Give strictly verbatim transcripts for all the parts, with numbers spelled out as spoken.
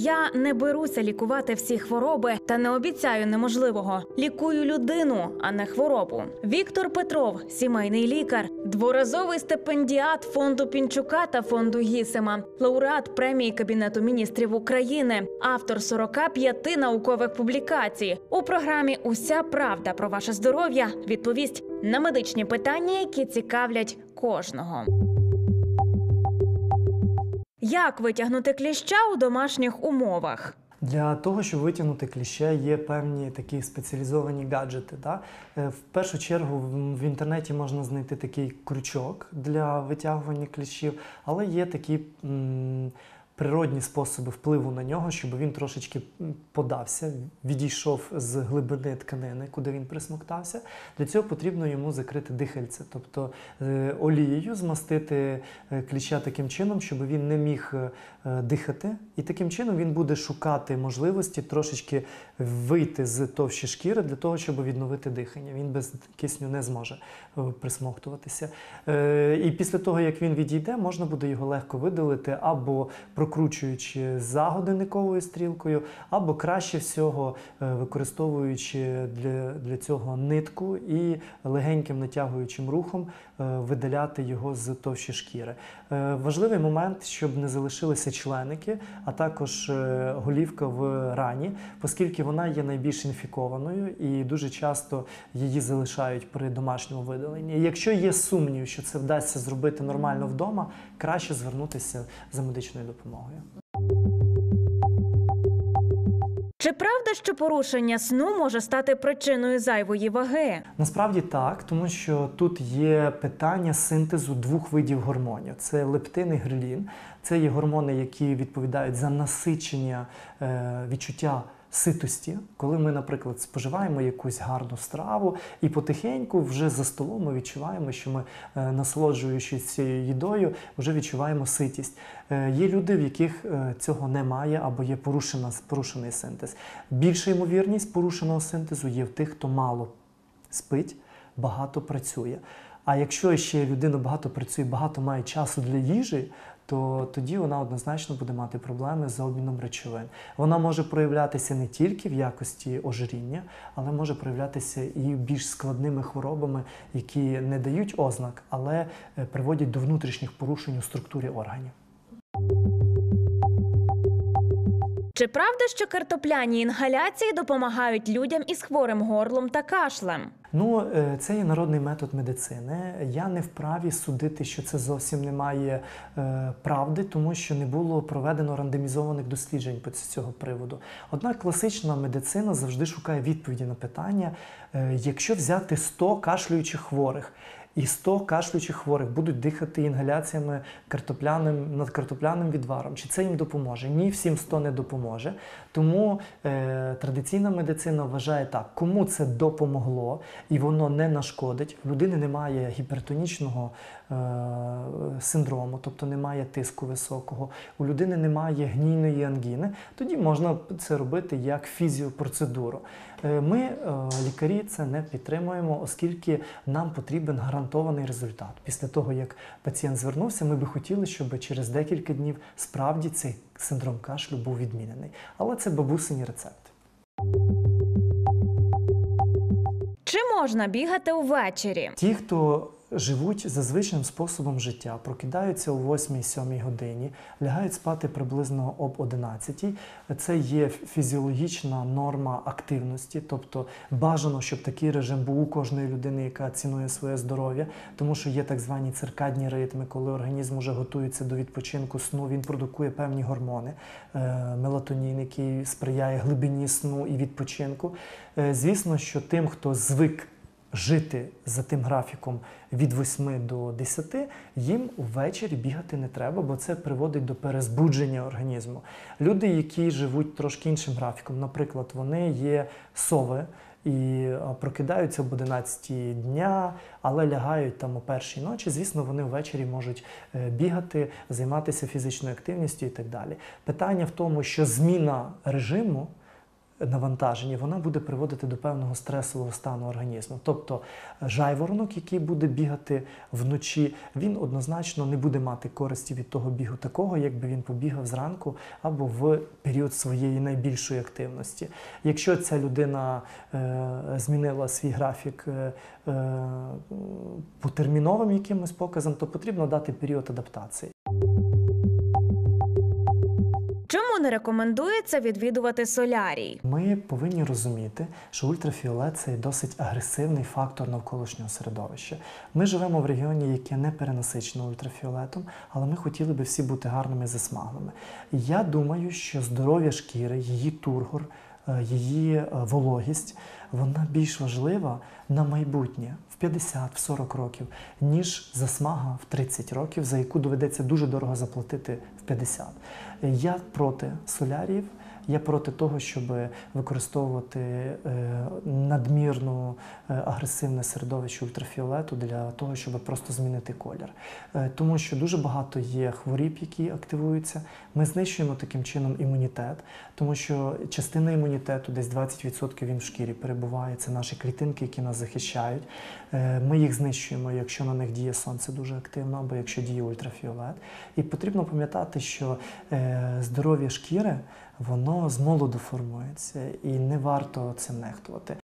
Я не беруся лікувати всі хвороби та не обіцяю неможливого. Лікую людину, а не хворобу. Віктор Петров – сімейний лікар, дворазовий стипендіат фонду Пінчука та фонду Гісема, лауреат премії Кабінету міністрів України, автор сорока п'яти наукових публікацій. У програмі «Уся правда про ваше здоров'я» відповість на медичні питання, які цікавлять кожного. Як витягнути кліща у домашніх умовах? Для того, щоб витягнути кліща, є певні такі спеціалізовані гаджети. Да? В першу чергу в інтернеті можна знайти такий крючок для витягування кліщів, але є такі м, природні способи впливу на нього, щоб він трошечки подався, відійшов з глибини тканини, куди він присмоктався. Для цього потрібно йому закрити дихальце, тобто е, олією змастити кліща таким чином, щоб він не міг е, дихати. І таким чином він буде шукати можливості трошечки вийти з товщі шкіри для того, щоб відновити дихання. Він без кисню не зможе е, присмоктуватися. Е, і після того, як він відійде, можна буде його легко видалити або прокручуючи за годинниковою стрілкою, або краще всього використовуючи для, для цього нитку і легеньким натягуючим рухом видаляти його з товщі шкіри. Важливий момент, щоб не залишилися членики, а також голівка в рані, оскільки вона є найбільш інфікованою і дуже часто її залишають при домашньому видаленні. І якщо є сумнів, що це вдасться зробити нормально вдома, краще звернутися за медичною допомогою. Чи правда, що порушення сну може стати причиною зайвої ваги? Насправді так, тому що тут є питання синтезу двох видів гормонів. Це лептин і грелін. Це є гормони, які відповідають за насичення відчуття ситості, коли ми, наприклад, споживаємо якусь гарну страву і потихеньку вже за столом ми відчуваємо, що ми, насолоджуючись цією їдою, вже відчуваємо ситість. Є люди, в яких цього немає або є порушена, порушений синтез. Більша ймовірність порушеного синтезу є в тих, хто мало спить, багато працює. А якщо ще людина багато працює, багато має часу для їжі, то тоді вона однозначно буде мати проблеми з обміном речовин. Вона може проявлятися не тільки в якості ожиріння, але може проявлятися і більш складними хворобами, які не дають ознак, але приводять до внутрішніх порушень у структурі органів. Чи правда, що картопляні інгаляції допомагають людям із хворим горлом та кашлем? Ну, це є народний метод медицини. Я не вправі судити, що це зовсім не має е, правди, тому що не було проведено рандомізованих досліджень по цього приводу. Однак класична медицина завжди шукає відповіді на питання, е, якщо взяти сто кашлюючих хворих, і сто кашлюючих хворих будуть дихати інгаляціями картопляним, над картопляним відваром. Чи це їм допоможе? Ні, всім сто не допоможе. Тому е, традиційна медицина вважає так, кому це допомогло і воно не нашкодить, в людини немає гіпертонічного е, синдрому, тобто немає тиску високого, у людини немає гнійної ангіни, тоді можна це робити як фізіопроцедуру. Е, ми, е, лікарі, це не підтримуємо, оскільки нам потрібен гарантований результат. Після того, як пацієнт звернувся, ми би хотіли, щоб через декілька днів справді цей синдром кашлю був відмінений. Але це бабусині рецепти. Чи можна бігати увечері? Ті, хто живуть за звичним способом життя, прокидаються о восьмій-сьомій годині, лягають спати приблизно об одинадцятій. Це є фізіологічна норма активності, тобто бажано, щоб такий режим був у кожної людини, яка цінує своє здоров'я, тому що є так звані циркадні ритми, коли організм вже готується до відпочинку сну, він продукує певні гормони, мелатонін, який сприяє глибині сну і відпочинку. Звісно, що тим, хто звик жити за тим графіком від восьми до десяти, їм ввечері бігати не треба, бо це приводить до перезбудження організму. Люди, які живуть трошки іншим графіком, наприклад, вони є сови і прокидаються об одинадцятій дня, але лягають там о першій ночі, звісно, вони ввечері можуть бігати, займатися фізичною активністю і так далі. Питання в тому, що зміна режиму навантаженні, вона буде приводити до певного стресового стану організму. Тобто жайворонок, який буде бігати вночі, він однозначно не буде мати користі від того бігу такого, якби він побігав зранку або в період своєї найбільшої активності. Якщо ця людина е, змінила свій графік е, е, по терміновим якимось показам, то потрібно дати період адаптації. Чому не рекомендується відвідувати солярій? Ми повинні розуміти, що ультрафіолет – це досить агресивний фактор навколишнього середовища. Ми живемо в регіоні, яке не перенасичено ультрафіолетом, але ми хотіли би всі бути гарними засмаглими. Я думаю, що здоров'я шкіри, її тургор, її вологість, вона більш важлива на майбутнє в п'ятдесят, в сорок років, ніж засмага в тридцять років, за яку доведеться дуже дорого заплатити в п'ятдесят. Я проти соляріїв, я проти того, щоб використовувати надмірно агресивне середовище ультрафіолету для того, щоб просто змінити колір. Тому що дуже багато є хворіб, які активуються. Ми знищуємо таким чином імунітет, тому що частина імунітету, десь двадцять відсотків він в шкірі перебуває, це наші клітинки, які нас захищають. Ми їх знищуємо, якщо на них діє сонце дуже активно, або якщо діє ультрафіолет. І потрібно пам'ятати, що здоров'я шкіри, воно з молоду формується, і не варто цим нехтувати.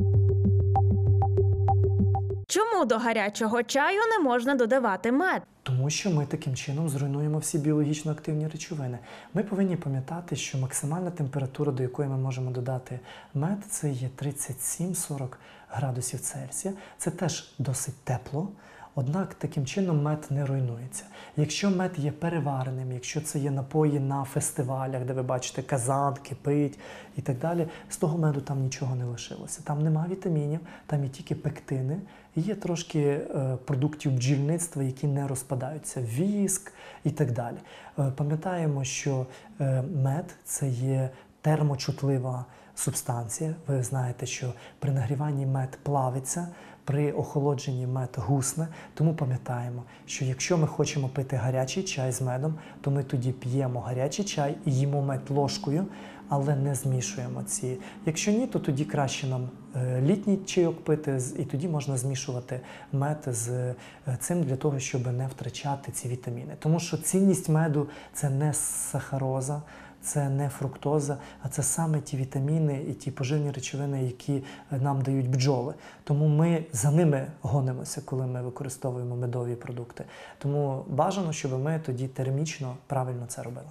Чому до гарячого чаю не можна додавати мед? Тому що ми таким чином зруйнуємо всі біологічно активні речовини. Ми повинні пам'ятати, що максимальна температура, до якої ми можемо додати мед, це є тридцять сім - сорок градусів Цельсія. Це теж досить тепло. Однак таким чином мед не руйнується. Якщо мед є перевареним, якщо це є напої на фестивалях, де ви бачите казан, кипить і так далі, з того меду там нічого не лишилося. Там нема вітамінів, там є тільки пектини, і є трошки е, продуктів бджільництва, які не розпадаються, віск і так далі. Е, пам'ятаємо, що е, мед – це є термочутлива субстанція. Ви знаєте, що при нагріванні мед плавиться, при охолодженні мед гусне, тому пам'ятаємо, що якщо ми хочемо пити гарячий чай з медом, то ми тоді п'ємо гарячий чай і їмо мед ложкою, але не змішуємо ці. Якщо ні, то тоді краще нам літній чайок пити, і тоді можна змішувати мед з цим для того, щоб не втрачати ці вітаміни. Тому що цінність меду – це не сахароза, це не фруктоза, а це саме ті вітаміни і ті поживні речовини, які нам дають бджоли. Тому ми за ними гонимося, коли ми використовуємо медові продукти. Тому бажано, щоб ми тоді термічно правильно це робили.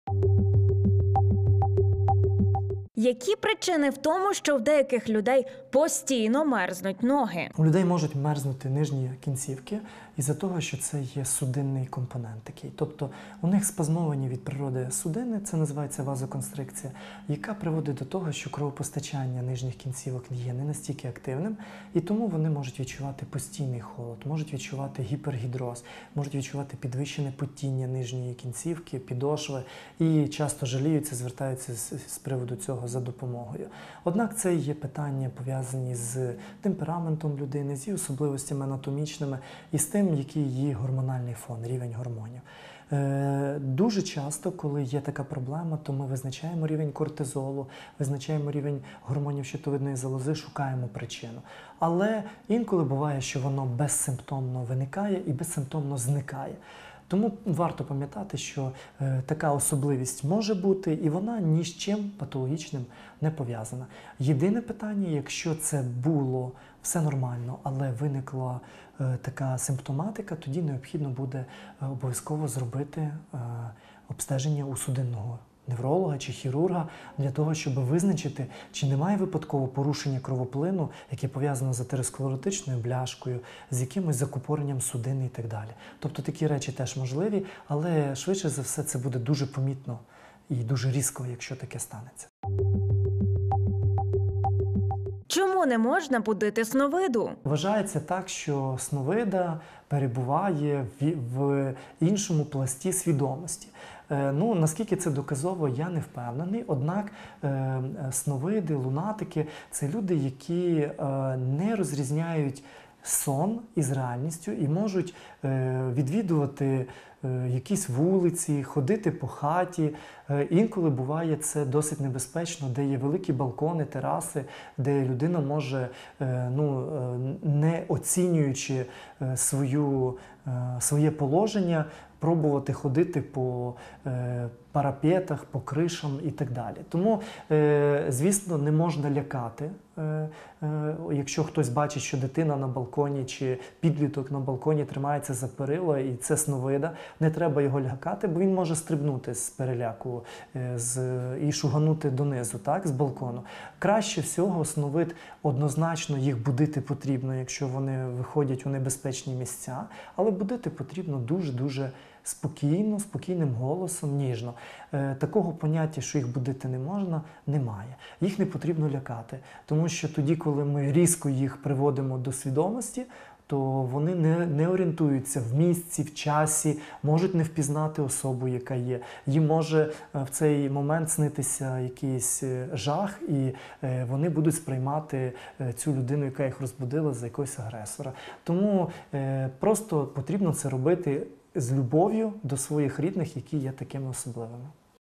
Які причини в тому, що в деяких людей постійно мерзнуть ноги? У людей можуть мерзнути нижні кінцівки із-за того, що це є судинний компонент такий. Тобто у них спазмовані від природи судини, це називається вазоконстрикція, яка приводить до того, що кровопостачання нижніх кінцівок є не настільки активним, і тому вони можуть відчувати постійний холод, можуть відчувати гіпергідроз, можуть відчувати підвищене потіння нижньої кінцівки, підошви, і часто жаліються, звертаються з, з приводу цього за допомогою. Однак це є питання, пов'язані з темпераментом людини, з її особливостями анатомічними і з тим, який її гормональний фон, рівень гормонів. Е, дуже часто, коли є така проблема, то ми визначаємо рівень кортизолу, визначаємо рівень гормонів щитовидної залози, шукаємо причину. Але інколи буває, що воно безсимптомно виникає і безсимптомно зникає. Тому варто пам'ятати, що е, така особливість може бути, і вона ні з чим патологічним не пов'язана. Єдине питання, якщо це було все нормально, але виникла е, така симптоматика, тоді необхідно буде е, обов'язково зробити е, обстеження у судинного невролога чи хірурга для того, щоб визначити, чи немає випадково порушення кровоплину, яке пов'язано з атеросклеротичною бляшкою, з якимось закупоренням судини і так далі. Тобто такі речі теж можливі, але швидше за все це буде дуже помітно і дуже різко, якщо таке станеться. Чому не можна будити сновиду? Вважається так, що сновида перебуває в, в іншому пласті свідомості. Е, ну, наскільки це доказово, я не впевнений. Однак е, сновиди, лунатики – це люди, які е, не розрізняють сон із реальністю і можуть е, відвідувати е, якісь вулиці, ходити по хаті. Е, інколи буває це досить небезпечно, де є великі балкони, тераси, де людина може, е, ну, е, не оцінюючи е, свою, е, своє положення, пробувати ходити по е, парапетах, по кришам і так далі. Тому, е, звісно, не можна лякати. Е, е, якщо хтось бачить, що дитина на балконі чи підліток на балконі тримається за перила і це сновида, не треба його лякати, бо він може стрибнути з переляку е, з, і шуганути донизу, так, з балкону. Краще всього сновид однозначно їх будити потрібно, якщо вони виходять у небезпечні місця, але будити потрібно дуже-дуже спокійно, спокійним голосом, ніжно. Е, такого поняття, що їх будити не можна, немає. Їх не потрібно лякати, тому що тоді, коли ми різко їх приводимо до свідомості, то вони не, не орієнтуються в місці, в часі, можуть не впізнати особу, яка є. Їм може в цей момент снитися якийсь жах, і вони будуть сприймати цю людину, яка їх розбудила, за якогось агресора. Тому просто потрібно це робити з любов'ю до своїх рідних, які є такими особливими.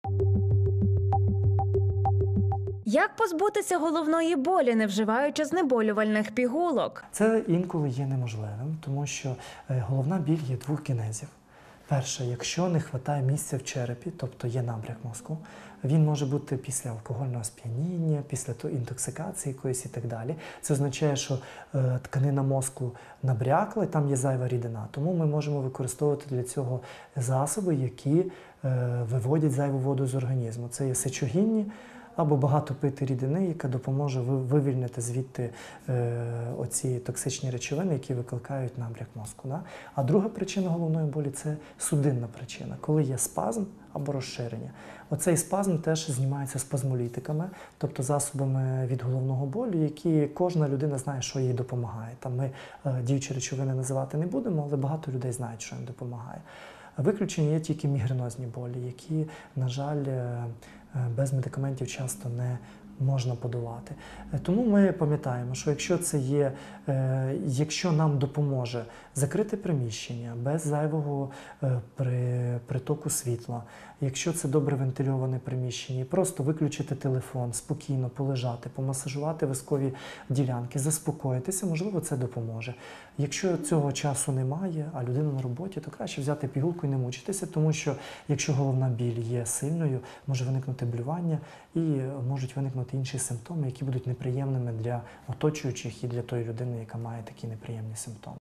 Як позбутися головної болі, не вживаючи знеболювальних пігулок? Це інколи є неможливим, тому що головна біль є двох генезів. Перше, якщо не вистачає місця в черепі, тобто є набряк мозку, він може бути після алкогольного сп'яніння, після інтоксикації якоїсь і так далі. Це означає, що е, тканина мозку набрякла і там є зайва рідина. Тому ми можемо використовувати для цього засоби, які е, виводять зайву воду з організму. Це є сечогінні, або багато пити рідини, яка допоможе вивільнити звідти е, оці токсичні речовини, які викликають набряк мозку. Да? А друга причина головної болі – це судинна причина, коли є спазм або розширення. Оцей спазм теж знімається спазмолітиками, тобто засобами від головного болю, які кожна людина знає, що їй допомагає. Там ми е, діючі речовини називати не будемо, але багато людей знають, що їм допомагає. Виключення є тільки мігренозні болі, які, на жаль, без медикаментів часто не можна подолати. Тому ми пам'ятаємо, що якщо це є, якщо нам допоможе закрити приміщення без зайвого притоку світла, якщо це добре вентильоване приміщення, просто виключити телефон, спокійно полежати, помасажувати вискові ділянки, заспокоїтися, можливо, це допоможе. Якщо цього часу немає, а людина на роботі, то краще взяти пігулку і не мучитися, тому що якщо головна біль є сильною, може виникнути блювання і можуть виникнути інші симптоми, які будуть неприємними для оточуючих і для тої людини, яка має такі неприємні симптоми.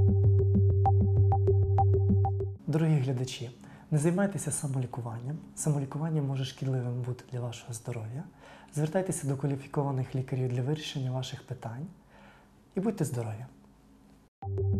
Дорогі глядачі, не займайтеся самолікуванням. Самолікування може шкідливим бути для вашого здоров'я. Звертайтеся до кваліфікованих лікарів для вирішення ваших питань і будьте здорові!